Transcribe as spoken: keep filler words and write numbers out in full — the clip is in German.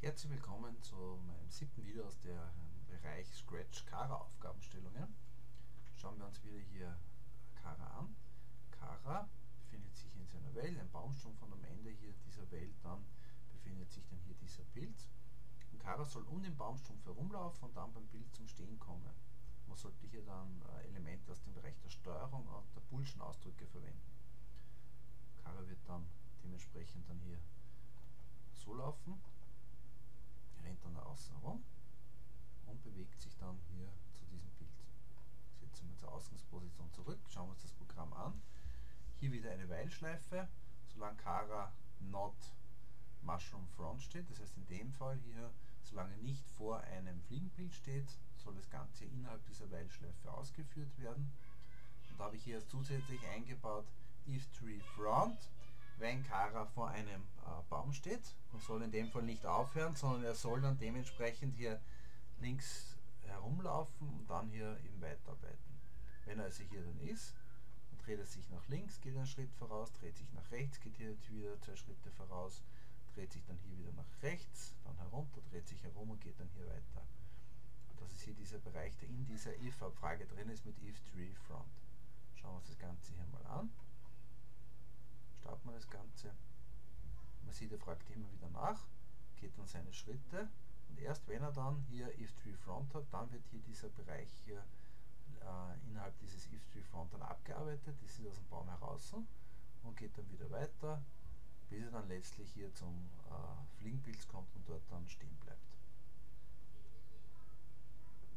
Herzlich willkommen zu meinem siebten Video aus dem Bereich Scratch Kara Aufgabenstellungen. Schauen wir uns wieder hier Kara an. Kara befindet sich in seiner Welt, ein Baumstumpf und am Ende hier dieser Welt dann befindet sich dann hier dieser Pilz. Und Kara soll um den Baumstumpf herumlaufen und dann beim Bild zum Stehen kommen. Man sollte hier dann Elemente aus dem Bereich der Steuerung und der Boolschen Ausdrücke verwenden. Kara wird dann dementsprechend dann hier so laufen, rennt dann außen herum und bewegt sich dann hier zu diesem Bild. Setzen wir zur Ausgangsposition zurück, schauen wir uns das Programm an. Hier wieder eine While-Schleife, solange Kara not Mushroom Front steht, das heißt in dem Fall hier, solange nicht vor einem Fliegenbild steht, soll das Ganze innerhalb dieser While-Schleife ausgeführt werden. Und da habe ich hier zusätzlich eingebaut if tree front, wenn Kara vor einem äh, Baum steht. Man soll in dem Fall nicht aufhören, sondern er soll dann dementsprechend hier links herumlaufen und dann hier eben weiterarbeiten. Wenn er also hier dann ist, dann dreht er sich nach links, geht einen Schritt voraus, dreht sich nach rechts, geht hier wieder zwei Schritte voraus, dreht sich dann hier wieder nach rechts, dann herunter, dreht sich herum und geht dann hier weiter. Und das ist hier dieser Bereich, der in dieser if-Abfrage drin ist mit if tree front. Schauen wir uns das Ganze hier mal an. Starten wir das Ganze. Man sieht, er fragt immer wieder nach, geht dann seine Schritte und erst wenn er dann hier if tree front hat, dann wird hier dieser Bereich hier äh, innerhalb dieses if tree front dann abgearbeitet, das ist aus dem Baum heraus und geht dann wieder weiter, bis er dann letztlich hier zum äh, Fliegenpilz kommt und dort dann stehen bleibt.